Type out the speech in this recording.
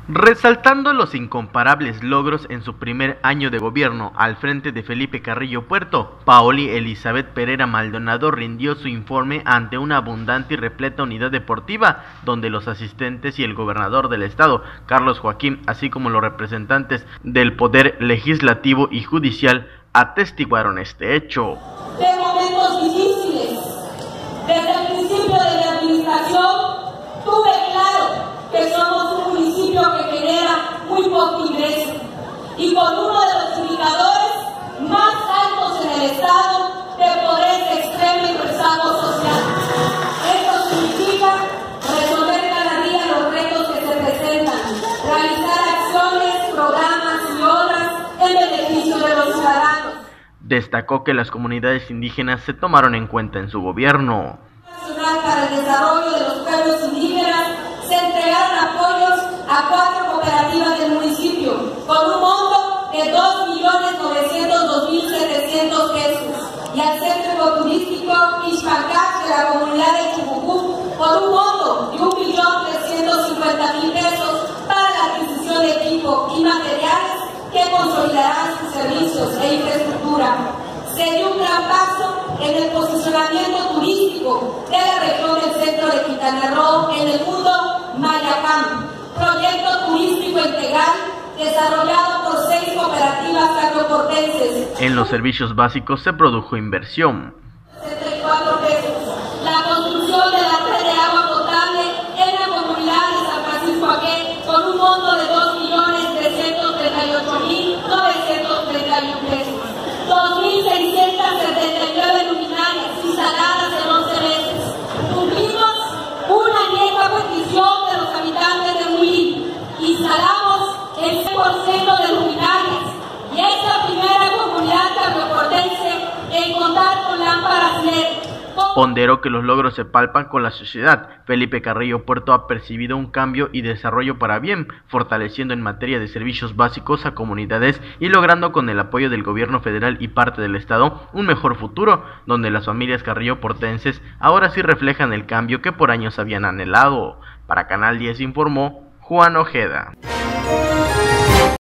Resaltando los incomparables logros en su primer año de gobierno al frente de Felipe Carrillo Puerto, Paoly Elizabeth Pereira Maldonado rindió su informe ante una abundante y repleta unidad deportiva, donde los asistentes y el gobernador del estado, Carlos Joaquín, así como los representantes del Poder Legislativo y Judicial, atestiguaron este hecho. De momentos difíciles, desde el principio de la administración, tuve claro que somos un municipio que genera muy poco ingreso y con uno de los indicadores más altos en el estado de pobreza extrema y rezago social. Esto significa resolver cada día los retos que se presentan, realizar acciones, programas y obras en beneficio de los ciudadanos. Destacó que las comunidades indígenas se tomaron en cuenta en su gobierno. Para el desarrollo de los pueblos indígenas se entregaron apoyos a 4 cooperativas del municipio con un monto de 2.902.700 pesos y al centro ecoturístico Ixpancach de la comunidad de Chucucú por un monto de 1.350.000 pesos para la adquisición de equipo y materiales que consolidarán sus servicios e infraestructura. Se dio un gran paso en el posicionamiento turístico de la región del centro de Quintana Roo en el mundo Mayacán, proyecto turístico integral desarrollado por 6 cooperativas agroportenses. En los servicios básicos se produjo inversión. 64 pesos. La construcción de la red de agua potable en la comunidad de San Francisco Aque con un monto de 2.338.931 pesos. 2.679 luminarias instaladas en 11 meses. Cumplimos una añeja petición de los habitantes de Muín. Instalamos el 100% de luminarias y es la primera comunidad agroportense en contar con lámparas LED. Ponderó que los logros se palpan con la sociedad. Felipe Carrillo Puerto ha percibido un cambio y desarrollo para bien, fortaleciendo en materia de servicios básicos a comunidades y logrando con el apoyo del gobierno federal y parte del estado un mejor futuro, donde las familias carrilloportenses ahora sí reflejan el cambio que por años habían anhelado. Para Canal 10 informó Juan Ojeda.